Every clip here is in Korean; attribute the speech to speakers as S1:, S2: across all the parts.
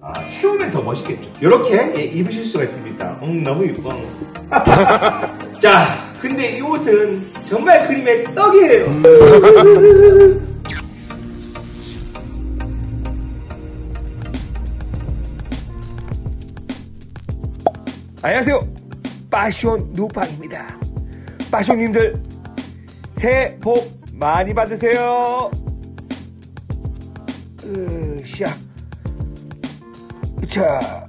S1: 채우면 더 멋있겠죠. 이렇게 입으실 수가 있습니다. 너무 이뻐. 자, 근데 이 옷은 정말 그림의 떡이에요. 안녕하세요, 파션 누팡입니다. 파션님들 새해 복 많이 받으세요. 으쌰. 자,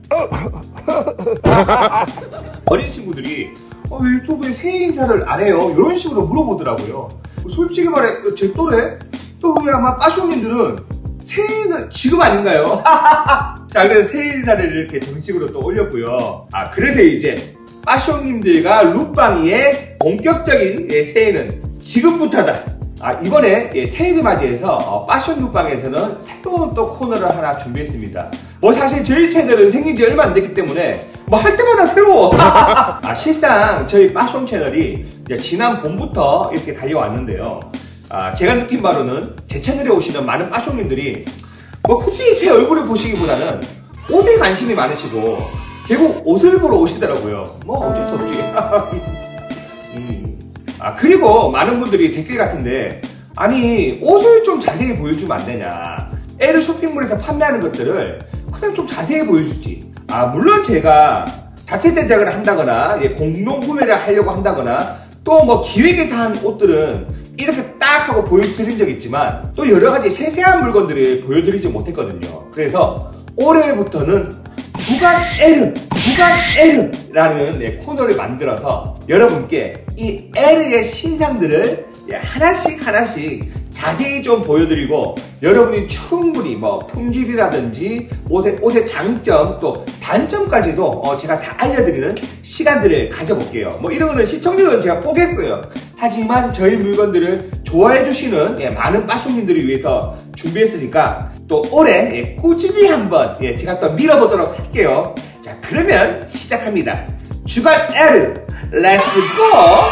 S1: 어린 친구들이 왜 유튜브에 새해 인사를 안 해요? 이런 식으로 물어보더라고요. 솔직히 말해, 제 또래 아마 파쇼님들은 새해는 지금 아닌가요? 자, 그래서 새해 인사를 이렇게 정식으로 또 올렸고요. 그래서 이제 파쇼님들과 룻방이의 본격적인 새해는 지금부터다. 이번에 새해를 맞이해서 파션 룻방에서는 새로운 또 코너를 하나 준비했습니다. 사실 저희 채널은 생긴 지 얼마 안 됐기 때문에 할 때마다 새로워. 실상 저희 파션 채널이 이제 지난 봄부터 이렇게 달려왔는데요. 제가 느낀 바로는 제 채널에 오시는 많은 파쇼님들이 굳이 제 얼굴을 보시기보다는 옷에 관심이 많으시고 결국 옷을 보러 오시더라고요. 어쩔 수 없지. 그리고 많은 분들이 댓글 같은데, 아니 옷을 좀 자세히 보여주면 안 되냐, L 쇼핑몰에서 판매하는 것들을 그냥 좀 자세히 보여주지. 물론 제가 자체 제작을 한다거나 공동 구매를 하려고 한다거나 또 기획해서 한 옷들은 이렇게 딱 하고 보여드린 적이 있지만 또 여러가지 세세한 물건들을 보여드리지 못했거든요. 그래서 올해부터는 주간 L라는 코너를 만들어서 여러분께 이 L의 신상들을 하나씩 자세히 좀 보여드리고, 여러분이 충분히 품질이라든지 옷의 장점 또 단점까지도 제가 다 알려드리는 시간들을 가져볼게요. 이런 거는 시청률은 제가 포기했어요. 하지만 저희 물건들을 좋아해주시는 많은 파쇼님들을 위해서 준비했으니까 또 올해 꾸준히 한번 제가 또 밀어보도록 할게요. 자, 그러면 시작합니다. 주간 L 렛츠고!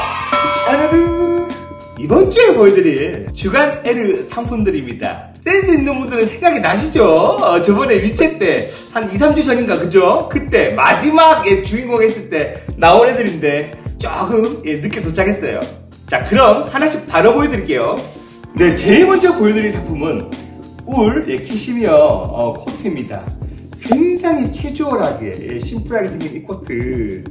S1: 이번 주에 보여드릴 주간 L 상품들입니다. 센스 있는 분들은 생각이 나시죠? 저번에 위챗 때 한 2-3주 전인가, 그죠? 그때 마지막 주인공 했을 때 나온 애들인데 조금 늦게 도착했어요. 자, 그럼 하나씩 바로 보여드릴게요. 네, 제일 먼저 보여드릴 상품은 울 캐시미어 코트입니다. 굉장히 캐주얼하게 심플하게 생긴 이 코트,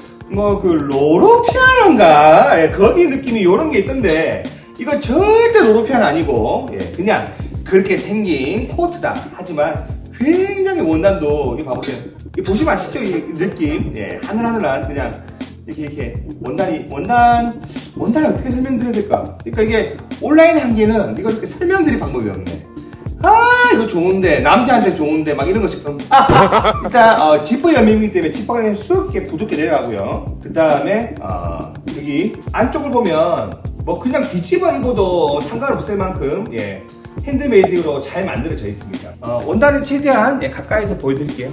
S1: 로로피아나인가? 거기 느낌이 요런 게 있던데, 이거 절대 로로피아나 아니고, 그냥 그렇게 생긴 코트다. 하지만 굉장히 원단도, 이거 봐보세요. 이거 보시면 아시죠? 이 느낌. 하늘하늘한, 그냥, 이렇게, 원단을 어떻게 설명드려야 될까? 그러니까 이게 온라인 한계는 이거 이렇게 설명드릴 방법이 없네. 이거 좋은데, 남자한테 좋은데, 이런 거 지금. 일단, 지퍼 연명이기 때문에 지퍼가 그냥 쑥 이렇게 부드럽게 내려가고요. 그 다음에, 여기 안쪽을 보면, 그냥 뒤집어 입어도 상관없을 만큼, 핸드메이드로 잘 만들어져 있습니다. 원단을 최대한 가까이서 보여드릴게요.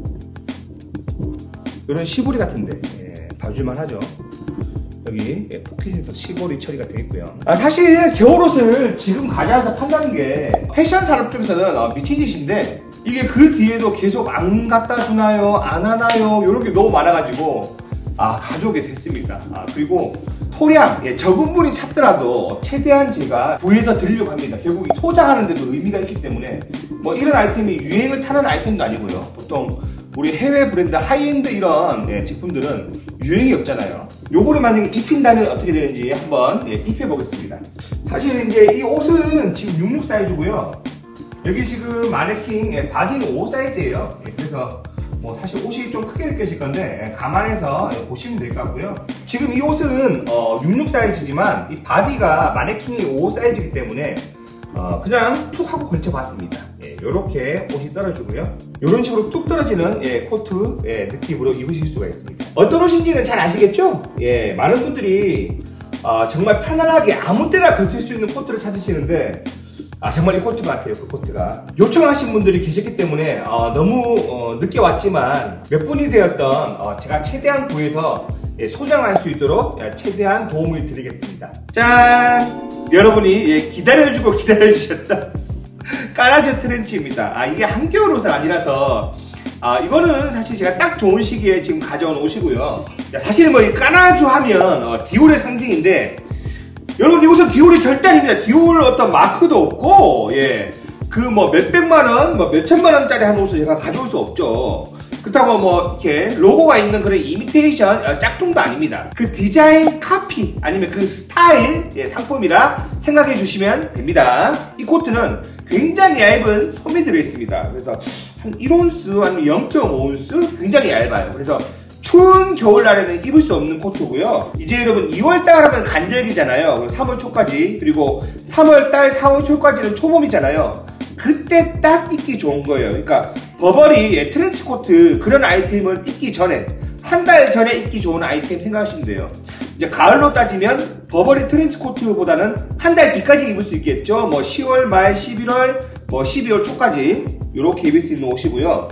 S1: 이런 시보리 같은데, 봐줄만 하죠. 여기 포켓에도 시보리 처리가 되어 있고요. 사실 겨울옷을 지금 가져와서 판다는 게 패션 산업 쪽에서는 미친 짓인데, 이게 그 뒤에도 계속 안 갖다 주나요? 안 하나요? 이런 게 너무 많아가지고 가져오게 됐습니다. 그리고 소량 적은 분이 찾더라도 최대한 제가 구해서 드리려고 합니다. 결국 소장하는 데도 의미가 있기 때문에 이런 아이템이 유행을 타는 아이템도 아니고요. 보통 우리 해외 브랜드 하이엔드 이런 제품들은 유행이 없잖아요. 요거를 만약에 입힌다면 어떻게 되는지 한번 입혀보겠습니다. 사실 이제 이 옷은 지금 66 사이즈고요. 여기 지금 마네킹 바디는 5 사이즈예요. 그래서 사실 옷이 좀 크게 느껴질 건데 감안해서 보시면 될 것 같고요. 지금 이 옷은 66 사이즈지만 이 바디가 마네킹이 5 사이즈이기 때문에 그냥 툭 하고 걸쳐봤습니다. 이렇게 옷이 떨어지고요. 이런 식으로 뚝 떨어지는 코트 느낌으로 입으실 수가 있습니다. 어떤 옷인지는 잘 아시겠죠? 많은 분들이 정말 편안하게 아무 때나 걸칠 수 있는 코트를 찾으시는데 정말 이 코트 같아요. 그 코트가 요청하신 분들이 계셨기 때문에 너무 늦게 왔지만 몇 분이 되었던 제가 최대한 구해서 소장할 수 있도록 최대한 도움을 드리겠습니다. 짠! 여러분이 기다려주고 기다려주셨던 까라즈 트렌치입니다. 이게 한겨울 옷은 아니라서 이거는 사실 제가 딱 좋은 시기에 지금 가져온 옷이고요. 사실 뭐 이 까나주 하면 디올의 상징인데, 여러분 이것은 디올이 절대 아닙니다. 디올 어떤 마크도 없고, 예, 그 뭐 몇백만원, 뭐 몇천만원짜리 한 옷을 제가 가져올 수 없죠. 그렇다고 뭐 이렇게 로고가 있는 그런 이미테이션 짝퉁도 아닙니다. 그 디자인 카피 아니면 그 스타일 상품이라 생각해 주시면 됩니다. 이 코트는 굉장히 얇은 솜이 들어있습니다. 그래서 한 1온스 아니면 0.5온스 굉장히 얇아요. 그래서 추운 겨울날에는 입을 수 없는 코트고요. 이제 여러분 2월달 하면 간절기잖아요. 3월 초까지, 그리고 3월달 4월 초까지는 초봄이잖아요. 그때 딱 입기 좋은 거예요. 그러니까 버버리 트렌치 코트 그런 아이템을 입기 전에, 한 달 전에 입기 좋은 아이템 생각하시면 돼요. 이제 가을로 따지면 버버리 트렌치 코트보다는 한 달 뒤까지 입을 수 있겠죠. 뭐 10월 말, 11월, 뭐 12월 초까지 이렇게 입을 수 있는 옷이고요.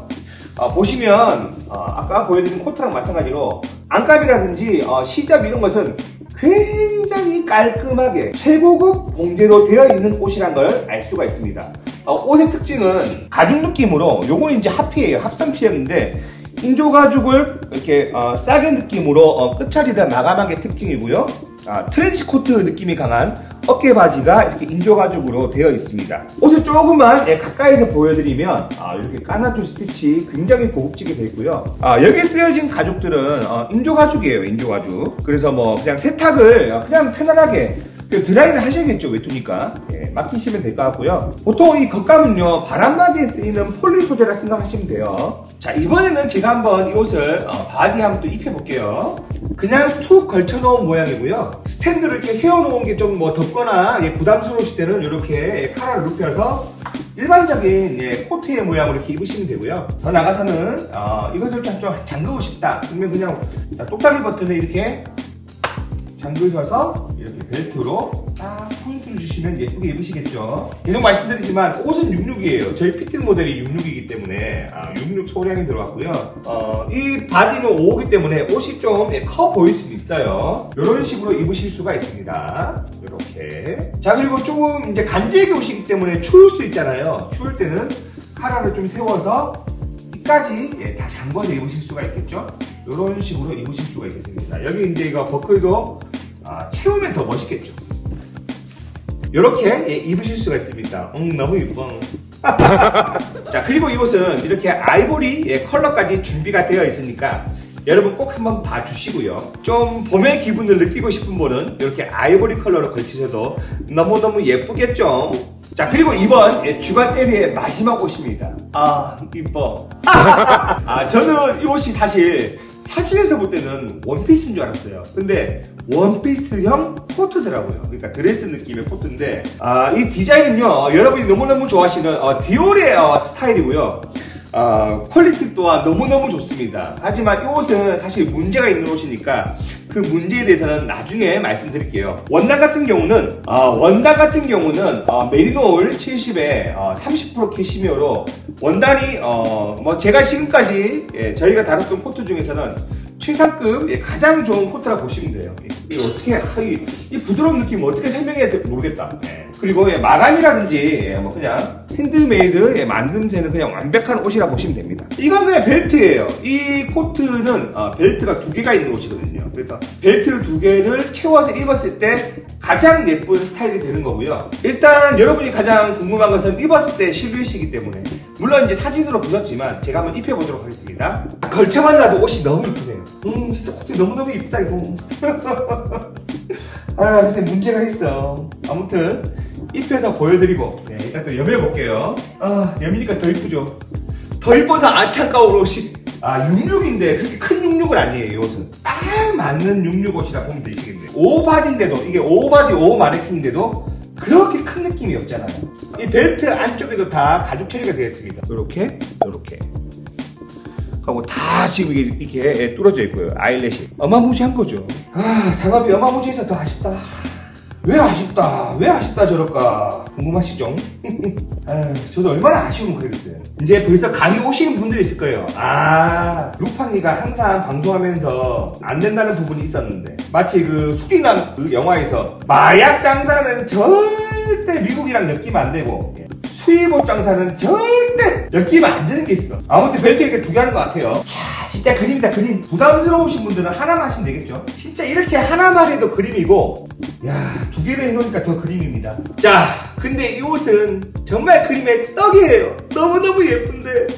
S1: 보시면 아까 보여드린 코트랑 마찬가지로 안감이라든지 시접 이런 것은 굉장히 깔끔하게 최고급 봉제로 되어 있는 옷이란 걸 알 수가 있습니다. 옷의 특징은 가죽 느낌으로, 요거는 이제 하피예요. 합선 피형인데 인조 가죽을 이렇게 싸게 느낌으로 끝차리를 마감하게 특징이고요. 트렌치 코트 느낌이 강한 어깨 바지가 이렇게 인조 가죽으로 되어 있습니다. 옷을 조금만 가까이서 보여드리면 이렇게 까나주 스티치 굉장히 고급지게 되어 있고요. 여기에 쓰여진 가죽들은 인조 가죽이에요. 인조 가죽. 그래서 뭐 그냥 세탁을 그냥 편안하게 드라이를 하셔야겠죠. 외투니까. 맡기시면 될 것 같고요. 보통 이 겉감은요, 바람막이에 쓰이는 폴리 소재라 생각하시면 돼요. 자, 이번에는 제가 한번 이 옷을 바디 한번 또 입혀볼게요. 그냥 툭 걸쳐놓은 모양이고요. 스탠드를 이렇게 세워놓은 게 좀 뭐 덥거나 부담스러우실 때는 이렇게 카라를 눕혀서 일반적인 코트의 모양으로 이렇게 입으시면 되고요. 더 나가서는 이것을 좀 잠그고 싶다 그러면 그냥 똑딱이 버튼을 이렇게 잠그셔서 이렇게 벨트로 딱 포인트를 주시면 예쁘게 입으시겠죠. 계속 말씀드리지만 옷은 66이에요. 저희 피팅 모델이 66이기 때문에 66 소량이 들어갔고요. 이 바디는 5호기 때문에 옷이 좀 커 보일 수도 있어요. 이런 식으로 입으실 수가 있습니다. 이렇게. 자, 그리고 조금 이제 간절기 옷이기 때문에 추울 수 있잖아요. 추울 때는 카라를 좀 세워서 끝까지 다 잠궈서 입으실 수가 있겠죠. 이런 식으로 입으실 수가 있겠습니다. 여기 이제 이거 버클도 채우면 더 멋있겠죠. 이렇게 입으실 수가 있습니다. 너무 예뻐. 자, 그리고 이 옷은 이렇게 아이보리 컬러까지 준비가 되어 있으니까 여러분 꼭 한번 봐주시고요. 좀 봄의 기분을 느끼고 싶은 분은 이렇게 아이보리 컬러로 걸치셔도 너무너무 예쁘겠죠. 자, 그리고 이번 주간 1위의 마지막 옷입니다. 이뻐. 저는 이 옷이 사실 사진에서 볼 때는 원피스인 줄 알았어요. 근데 원피스형 코트더라고요. 그러니까 드레스 느낌의 코트인데 이 디자인은요, 여러분이 너무너무 좋아하시는 디올의 스타일이고요. 퀄리티 또한 너무너무 좋습니다. 하지만 이 옷은 사실 문제가 있는 옷이니까 그 문제에 대해서는 나중에 말씀드릴게요. 원단 같은 경우는 메리노 70에 30% 캐시미어로 원단이 뭐 제가 지금까지 저희가 다뤘던 코트 중에서는 최상급 가장 좋은 코트라 보시면 돼요. 이 어떻게 이 부드러운 느낌 어떻게 설명해야 될지 모르겠다. 그리고 마감이라든지 뭐 그냥 핸드메이드 만듦새는 그냥 완벽한 옷이라 보시면 됩니다. 이건 그냥 벨트예요. 이 코트는 벨트가 2개가 있는 옷이거든요. 그래서 벨트 2개를 채워서 입었을 때 가장 예쁜 스타일이 되는 거고요. 일단 여러분이 가장 궁금한 것은 입었을 때 실루엣이기 때문에, 물론 이제 사진으로 보셨지만 제가 한번 입혀보도록 하겠습니다. 걸쳐만 놔도 옷이 너무 이쁘네요. 진짜 코트 너무너무 이쁘다 이거. 근데 문제가 있어. 아무튼 입혀서 보여드리고 일단 또 여며볼게요. 여미니까 더 이쁘죠. 더 이뻐서 안타까운 옷이 66인데 그렇게 큰 66은 아니에요. 이 옷은 딱 맞는 66 옷이라 보면 되시겠네요. 5바디인데도, 이게 5바디 5 마네킹인데도 그렇게 큰 느낌이 없잖아요. 이 벨트 안쪽에도 다 가죽 처리가 되어 있습니다. 요렇게 하고 다 지금 이렇게 뚫어져 있고요. 아이렛이 어마무시한 거죠. 작업이 어마무시해서 더 아쉽다. 왜 아쉽다 저럴까 궁금하시죠? 저도 얼마나 아쉬우면 그러겠어요. 이제 벌써 감이 오시는 분들이 있을 거예요. 루팡이가 항상 방송하면서 안 된다는 부분이 있었는데, 마치 그 숙기남 그 영화에서 마약 장사는 절대 미국이랑 엮이면 안 되고 수입 옷 장사는 절대 엮이면 안 되는 게 있어. 아무튼 벨트 이렇게 2개 하는 것 같아요. 이야, 진짜 그림이다, 그림. 부담스러우신 분들은 하나만 하시면 되겠죠. 진짜 이렇게 하나만 해도 그림이고, 야, 2개를 해놓으니까 더 그림입니다. 자, 근데 이 옷은 정말 그림의 떡이에요. 너무너무 예쁜데.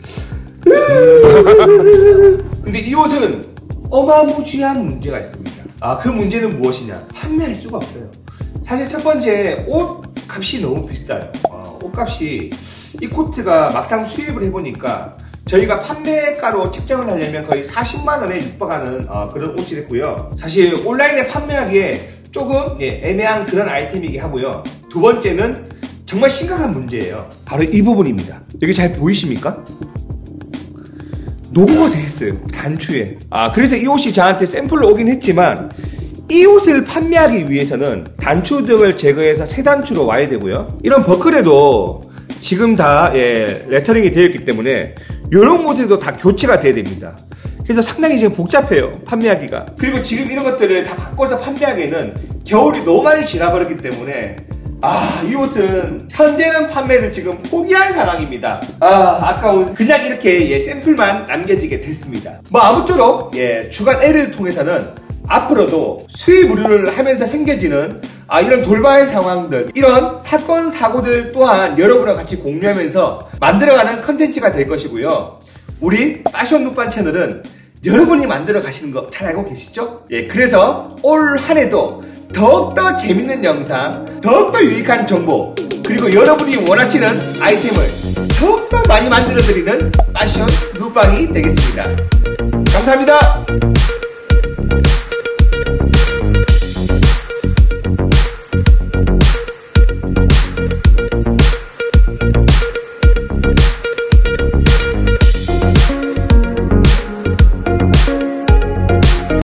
S1: 근데 이 옷은 어마무지한 문제가 있습니다. 그 문제는 무엇이냐? 판매할 수가 없어요. 사실 첫 번째, 옷 값이 너무 비싸요. 옷값이, 이 코트가 막상 수입을 해보니까 저희가 판매가로 책정을 하려면 거의 40만원에 육박하는 그런 옷이 됐고요. 사실 온라인에 판매하기에 조금 애매한 그런 아이템이긴 하고요. 두 번째는 정말 심각한 문제예요. 바로 이 부분입니다. 여기 잘 보이십니까? 노고가 돼 있어요, 단추에. 그래서 이 옷이 저한테 샘플로 오긴 했지만 이 옷을 판매하기 위해서는 단추 등을 제거해서 새 단추로 와야 되고요. 이런 버클에도 지금 다 레터링이 되어 있기 때문에 이런 모델도 다 교체가 돼야 됩니다. 그래서 상당히 지금 복잡해요, 판매하기가. 그리고 지금 이런 것들을 다 바꿔서 판매하기에는 겨울이 너무 많이 지나버렸기 때문에 이 옷은 현재는 판매를 지금 포기한 상황입니다. 아까운 그냥 이렇게 샘플만 남겨지게 됐습니다. 아무쪼록 주간 L을 통해서는 앞으로도 수입 의류를 하면서 생겨지는 이런 돌발 상황들, 이런 사건 사고들 또한 여러분과 같이 공유하면서 만들어가는 컨텐츠가 될 것이고요. 우리 패션 룩반 채널은 여러분이 만들어 가시는 거 잘 알고 계시죠? 그래서 올 한 해도 더욱더 재밌는 영상, 더욱더 유익한 정보, 그리고 여러분이 원하시는 아이템을 더욱더 많이 만들어 드리는 패션 룩방이 되겠습니다. 감사합니다.